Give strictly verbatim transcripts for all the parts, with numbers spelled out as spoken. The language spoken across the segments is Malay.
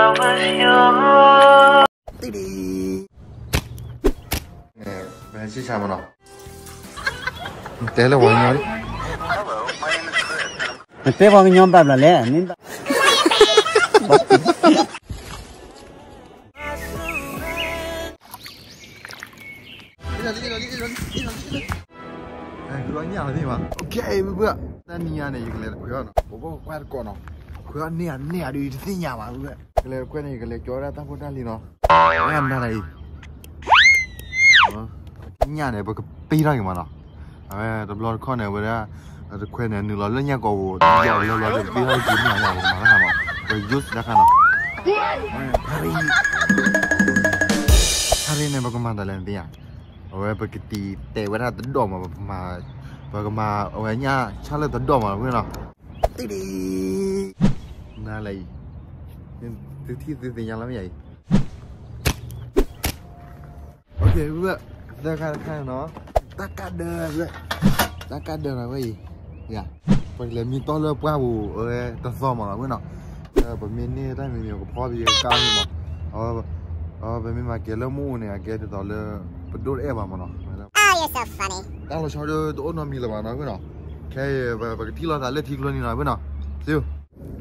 弟弟，哎，没去啥么了？你带了我娘的。 你别往娘办了来，你。 哎，给我娘了对吧 ？OK， 不不，那你娘的一个来了，快要呢，我我快点搞呢，快要娘娘的是娘嘛，不不，个来快点一个来叫他打不打理呢？哎，哪来？啊，娘的不个背上有嘛呢？哎，这不老看呢，我这，这快点你老人家搞我，要要要这背上就娘娘我嘛看嘛，我有时间看了。哎，他这，他这呢不干嘛的了，对呀？ Ôi bagi ti teh wala tedom ma ma bagi ma awalnya cale tedom ma bukan Tidi nah lagi ini ti ti ti yang lama ya Oke buat kita kan kan no tak ada buat tak ada lah boy ya pergi minta le prabu eh tersama bukan eh pemini dah mini ko pau bi kau ni ma oh oh pemini ma ke le mu ni ke tu dah le Bedul eh apa mana? Oh, you're so funny. Kalau saya tu orang mila mana, benar? Kayak bagi tiga tak le tiga ni lah, benar? See you.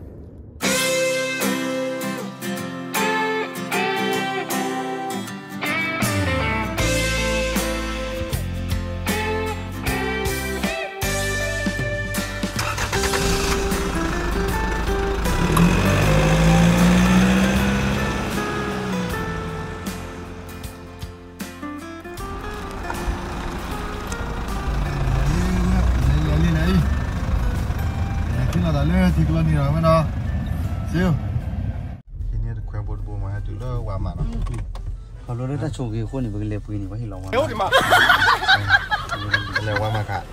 Tiga ni lah, mana? Siu. Ini ada kuih bodoh bodoh macam tu lah, wama lah. Kalau ada tak cuci, kau ni bagi lepas ini bagi lawan. Eh, di mana? Lepas wama kak.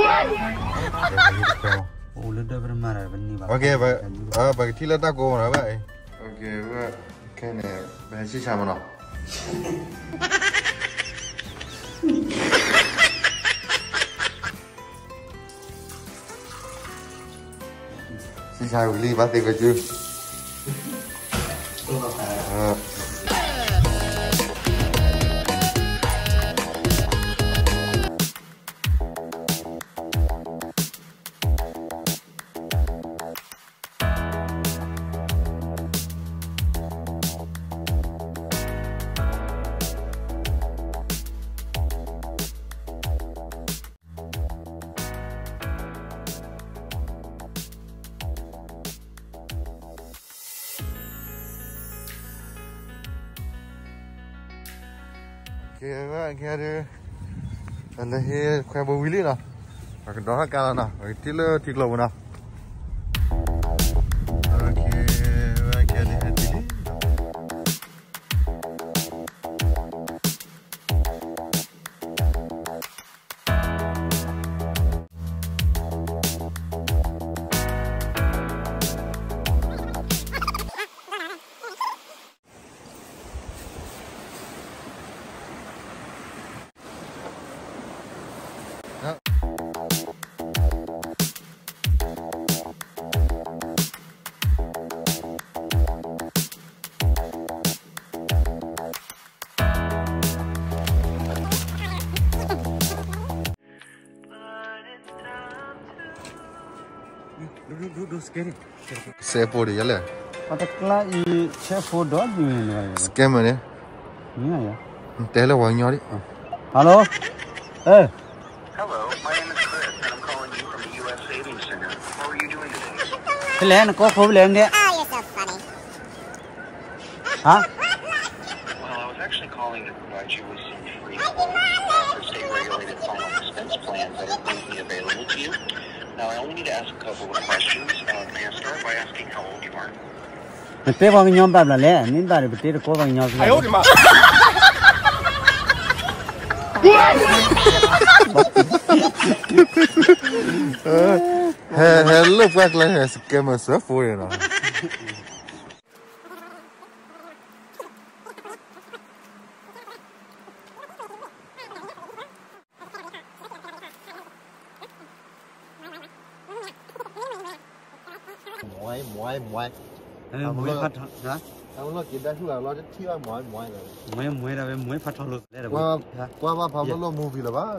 Oh, lepas bermara bini bang. Okay, bagi, ah bagi tiga tak kau mana, bagi. Okay, bagi, kene, bagi si sama nak. Saya beli pasti baju. Kira kira ada he kau bawa wili lah, agak dah kalah lah, tiga tiga mana? Okay, kira ada tiga. Duduk duduk sekali. Saya pori je lah. Pada kelas ini saya foto di mana? Scam ni. Ni ya. Tele wang nyari. Halo. Eh. Hello, my name is Chris, and I'm calling you from the U S Savings Center. How are you doing today? Kalian kau problem dia? Oh, you're so funny. Hah? Well, I was actually calling to provide you with some free quotes for state-regulated final expense plans that are currently available to you. Now, I only need to ask a couple of questions. Uh, may I start by asking how old you are? 你别往娘办了来，你那里不对着过往娘。哎呦我的妈！ He look back like a scammer stuff for you know. Muay muay muay. เออมวยพัดนะเอาเรากินได้ทุกอย่างเราจะเที่ยวหมอยหมอยเลยมวยมวยเราเป็นมวยพัดทอลุเลยว่าว่าว่าพามาลงมูฟีหรือวะ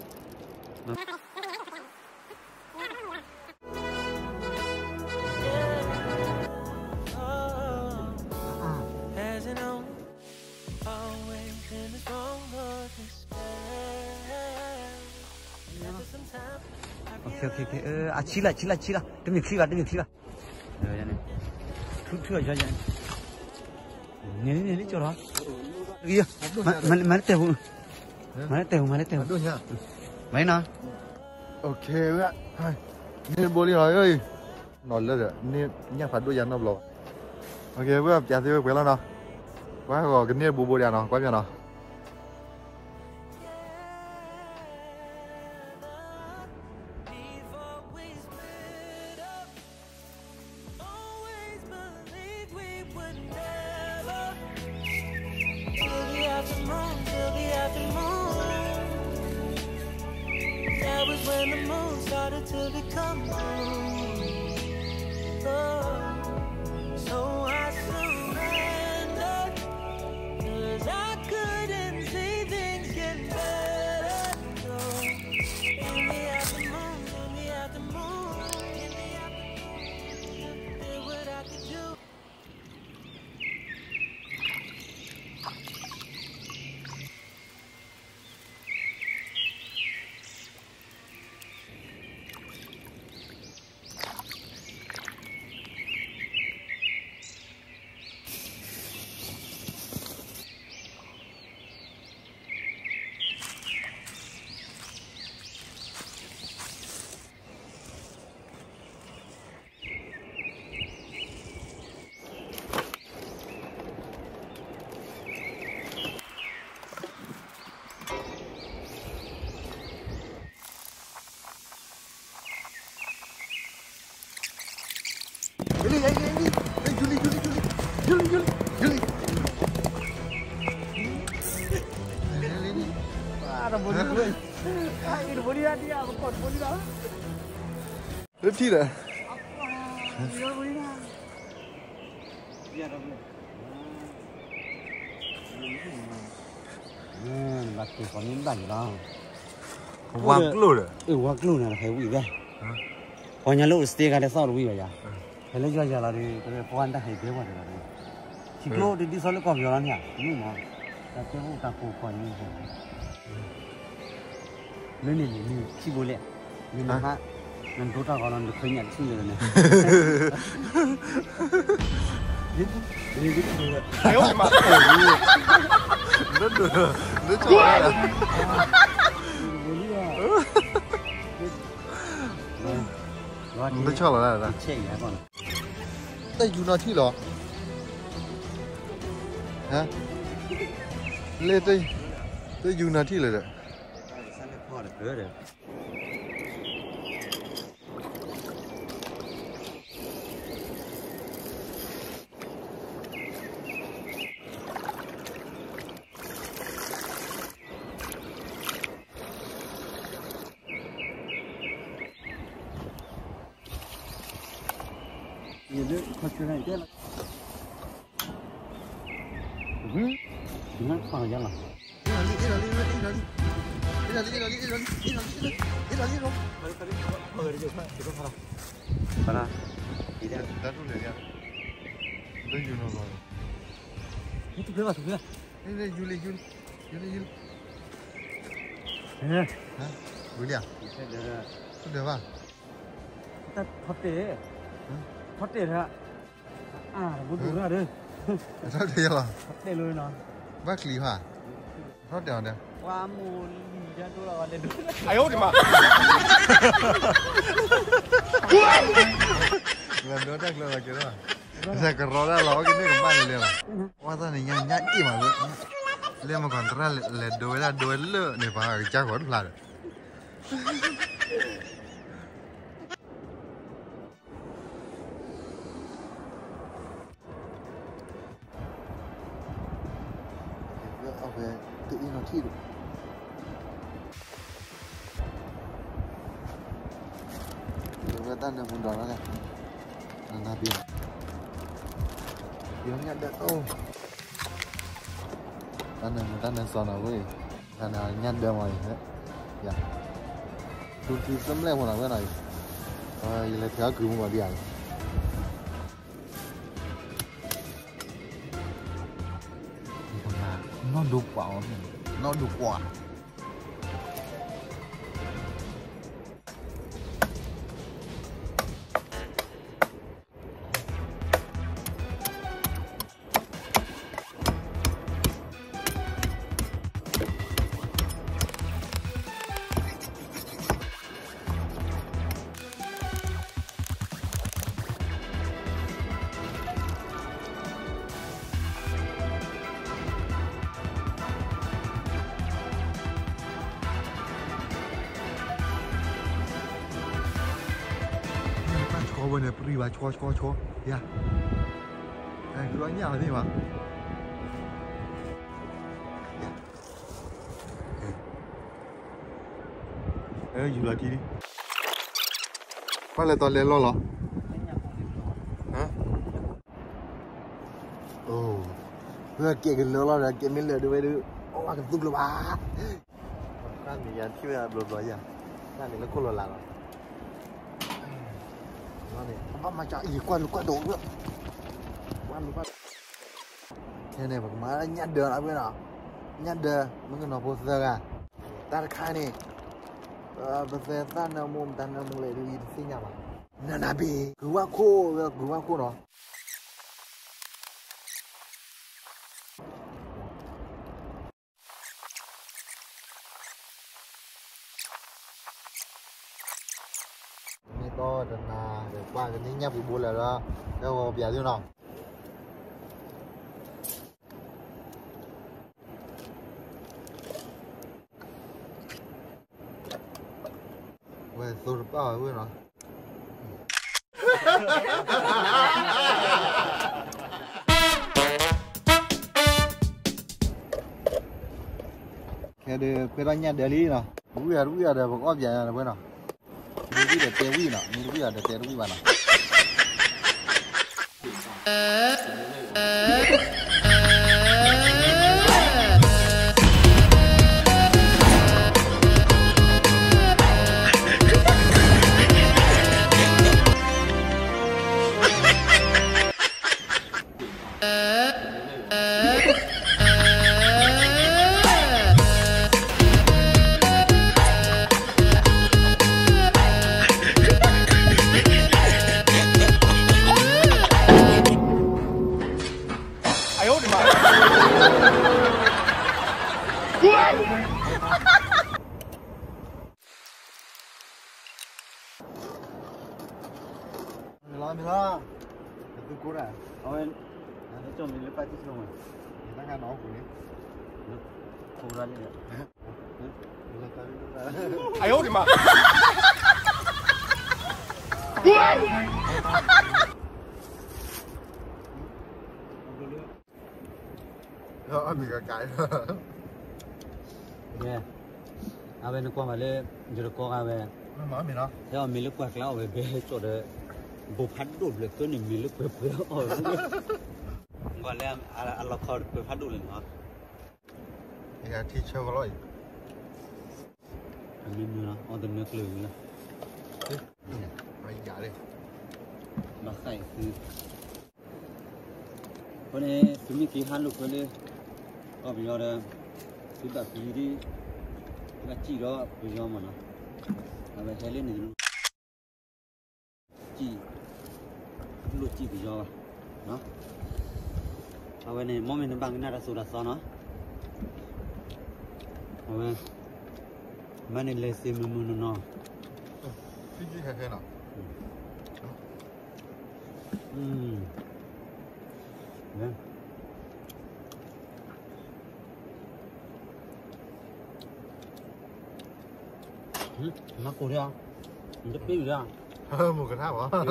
โอเคโอเคโอเคเอออ่ะชี้ละชี้ละชี้ละเดี๋ยวมีชี้ละเดี๋ยวมีชี้ละเออยันนี่ทุกทุกอย่างยันนี่นี่นี่จ่อละเฮ้ยมันมันมันเตะหูมันเตะหูมันเตะหูดูเนี่ยไม่นะโอเคเว้ยนี่บริหารเอ้ยนอนเลยเด้อนี่ยังผัดด้วยยันนอบหรอโอเคเว้ยจ่าสิเว้ยไปแล้วเนาะว่าก็กันเนี่ยบูบูเดียเนาะก้อยเนาะ When the moon started to become blue, oh, so I surrendered, 'cause I couldn't see things get better. So, in the afternoon, in the afternoon, in the afternoon, did what I could do. Yuli, Yuli, Yuli, Yuli, Yuli, Yuli, Yuli. Ada boleh boleh. Ah ini boleh dia, bukan boleh dah. Lebih dah. Dia boleh dah. Dia dah boleh. Hmm, batu kau ni banyak dah. Wang kilo dah. Eh, wang kilo ni hay wui dah. Kau nyaluk stay kan dah sah wui ya. Kalau jual jual lari, kalau puan dah hay berapa dah lari. Cikgu di di soal kau jualan ya, ini mah. Tapi aku tak kau kau ni. Ni ni ni, si boleh. Ni nak, nak dua tak kalau nak kenyat sih je ni. Jadi, jadi tu. Ayo mak. Dah dah, dah cuba dah. Boleh ya. Dah cuba dah dah. Cek ya kau. ได้อยู่นอที่หรอฮะเล่ได้ได้อยู่นอที่เลยเด้อ Sana kau ada berada. Ini macam ni je lah. Hmm, dengan apa je lah. Ini lali, ini lali, ini lali. Ini lali, ini lali, ini lali, ini lali, ini lali dong. Tadi tadi apa ada je pak? Kita salah. Mana? Tidak. Dah tu le ya. Dah you know lah. Itu berapa tu ya? Ini Juli, Juli, Juli, Juli. Eh, Hah? Juli ah? kita dah. Sudah apa? Kita hotel. Hotel tak? Ah, budu lah deh. Sao thế à? Hotel luôn nó. Bác Lý hả? Sao đèo nè? Qua mùa ra tôi là hotel. Ai ơi mà. Lần đó chắc là cái đó. Giờ cái rõ ra là cái này của bạn này là. Qua ra này nhanh nhanh đi mà. Lên mà còn ra là đuổi là đuổi lợ này vào cái chắc vẫn là. Về tự nhiên nó thi được. Người ta được một đó này. Là là biển. Dia nyat dah tu. Tanah tanah sana weh. Tanah nyat dah mai. Ya. Tu tu semleh pun nak nak. Ah, ini lepas aku mau dia. Nó đục vào, nó đục quả. Bên này đi vào cho cho cho ya này cứ nói nhau thế mà ê dù là đi đi quay lại toàn lên lo lo hả ồ vừa kia cái lỡ lo rồi kia mình lỡ được vậy được ô cái tung lửa à đang thì giờ khi mà lửa rồi giờ đang thì nó có lửa là rồi apa macam ini kuat kuat dong kuat kuat thế này mà má nhặt được là biết nào nhặt được mới cái nó bớt giờ à ta khai này bây giờ ta nào mua ta nào mua lại đi xin nhà mà nè nè bị cứ qua khô cứ qua khô đó to dan để qua cái này nhấp bị bùa là đó đâu bây giờ nào về tôi được bao nhiêu rồi cái đây cái đó nhà để lý nào đúng giờ đúng giờ để có ốp vậy là bên nào Ini dia tewi nak, ini dia ada tewi mana? Mila mila, itu kurang. Awen, ada cuma milik pasti semua. Kita kan nak aku ni. Kurang ni. Mila tadi tu. Ayo di mana? Đó, mình cả cái. Nè, awen ko male, juru ko awen. Nó nói mình đó. Thế mà milik quạt lão về về chỗ đấy. Bộ phát đủ được tôi nhìn mình lúc bếp bếp ở gọi là à là khó bếp phát đủ lên hả? Dạ thì chơi vào rồi. Mình nữa, ở bên nước lử nữa. Mày giả đi. Nó khai từ. Cái này chúng mình ký han lúc cái này, ở bây giờ là chúng ta ký đi, cái chỉ đó bây giờ mà nó, là phải lên này chỉ lụt chỉ bây giờ đó, ở bên này món mình bằng cái này là sủi là sao nó, ở bên bên này lấy xem mình nó, Cái gì hay hay nào? ừm, vâng, nó cổ đi à, nó biết gì à? Một cái tháp hả?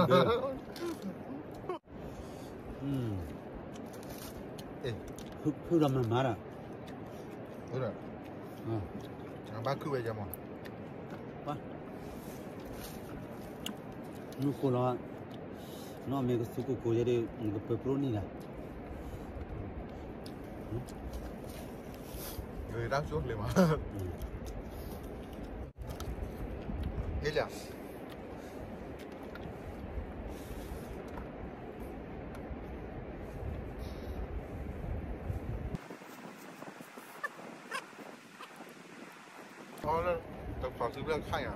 음. 예. 흙, 흙하면 말아. 그래. 어. 아, 마크 왜 잡아? 봐. 누구라, 너 메가 수고 고제리 이거 페프로니라. người đang xuống liền mà hết liền thôi đó tập phật sư đang khai à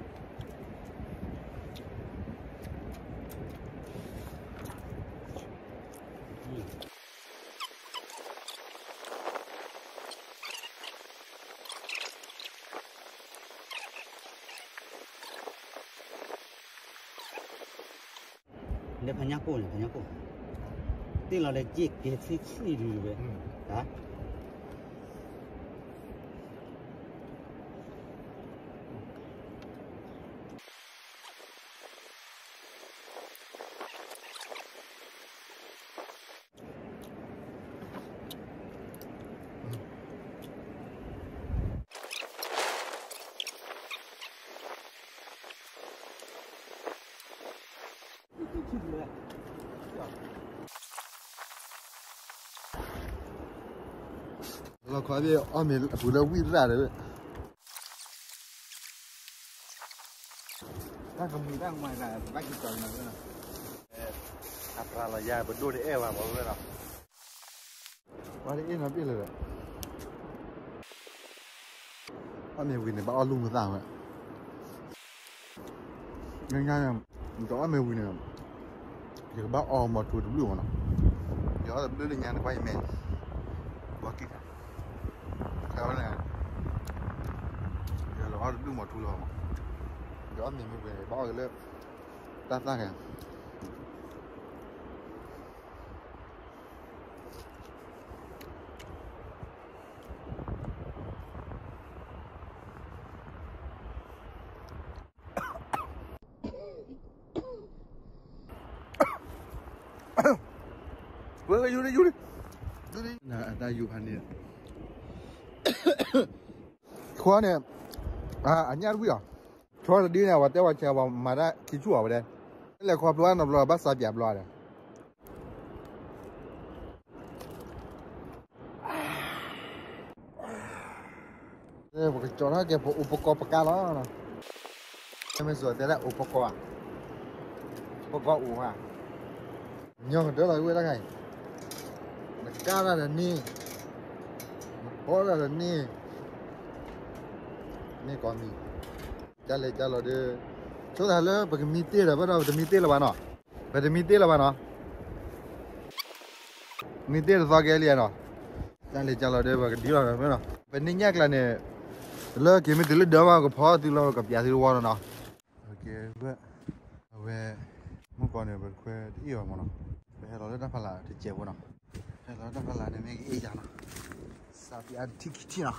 để phá nhắc cô này phá nhắc cô tên là để chết cái gì gì rồi vậy hả เราขอไปเอาเมล์ผู้เราวิ่งได้เลยถ้าเขามีตั้งมาได้บ้านกิจการนั่นนะเอออัตราละยาบดูได้เอวมาบอกเลยนะว่าได้เอ็นมาปีเลยเอาเมล์วิ่งเนี่ยบ้าเอาลุงมาตั้งไว้ง่ายๆนะมันต้องเอาเมล์วิ่งเนี่ยเดี๋ยวบ้าเอามาถูดดูมันนะเดี๋ยวเราดูได้งานไปเมล์บ้ากิ๊กเอาเนี่ยเดี๋ยวเราเอาดูหมดทุกอย่างเดี๋ยวอันนี้ไม่เป็นบ้าเลยตั้งตั้งกันเว้ยอยู่ดิอยู่ดิดูดิน่ะได้อยู่พันเนี่ยขวาเนี่ยอ่าอันนี้รู้ยังชอบดีเนี่ยว่าแต่ว่าเจ้าว่ามาได้คิดชั่วไปเลยแล้วขวาปลาหนอบลาบัสซาบิอาบลาเลยเนี่ยพวกจอร์น่าเก็บอุปกรณ์ปากกาแล้วนะไม่สวยแต่ละอุปกรณ์อุปกรณ์อู่อ่ะยังเดี๋ยวเราดูได้ไงปากกาอะไรนี่พอแล้วนี่นี่ก่อนมีจะเลยจะเราเดี๋ยวช่วงนั้นเลยปกติมีเตี้ยแล้วป่ะเราจะมีเตี้ยแล้วป่ะเนาะปกติมีเตี้ยแล้วป่ะเนาะมีเตี้ยสักแค่เลี้ยเนาะจะเลยจะเราเดี๋ยวปกติเราป่ะเนาะเป็นนี่แยกแล้วเนี่ยเลิกกินไม่ติดเลยเดี๋ยวมาก็พอติดเรากับยาติดวันเนาะโอเคเว้ยเว้ยเมื่อก่อนเนี่ยเป็นแค่ที่อยู่มั้งเนาะไปเราเล่นน้ำพลาที่เจ็บวะเนาะให้เราน้ำพลาเนี่ยไม่กี่อย่างเนาะซาบิอาทิกิติเนาะ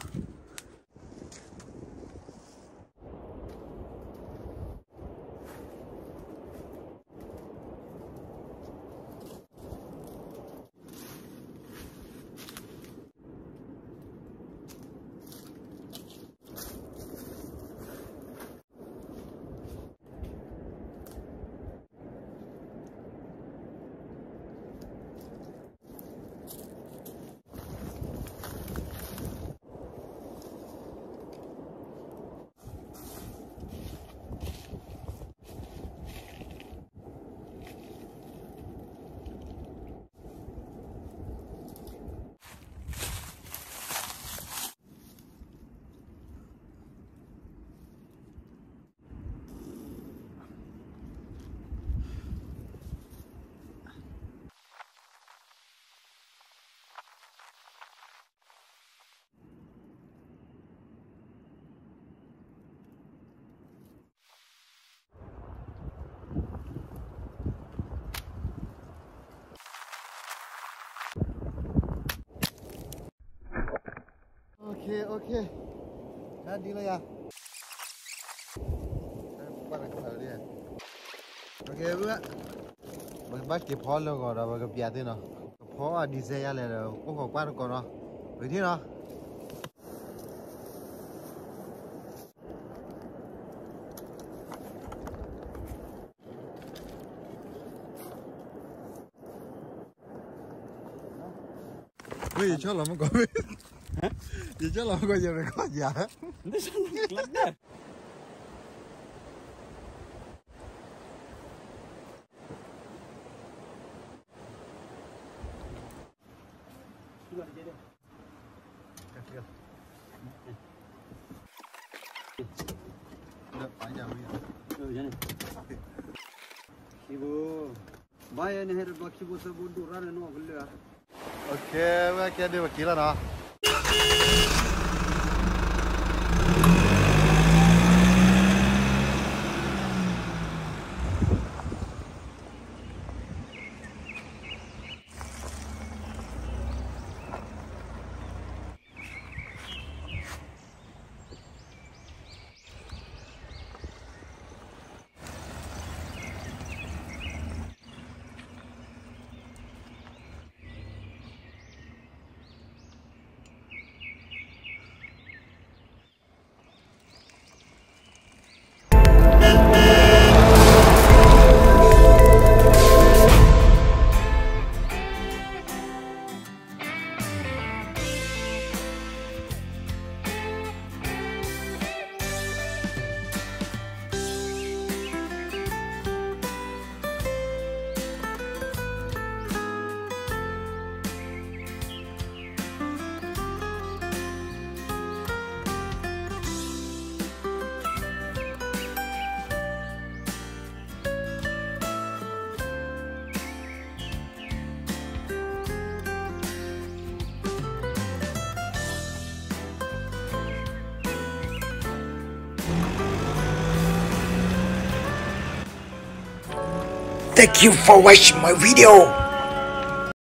โอเคโอเคนั่นดีเลยอ่ะบ้านอะไรเนี่ยโอเคเพื่อนมันบ้านเก็บพอแล้วก็เราไปกับยาที่เนาะพอดีเซลอะไรเราพวกของบ้านก่อนเนาะไปที่เนาะ Gue ya lama kok. Ya lama kok ya kok ya. Ini sangat ledak. Udah panjang ini. Oh, jangan. Ibu, bayar nih hari baki bos bodoh rana no gula. Oke, wah kayak dia wakilan ah. Thank you for watching my video.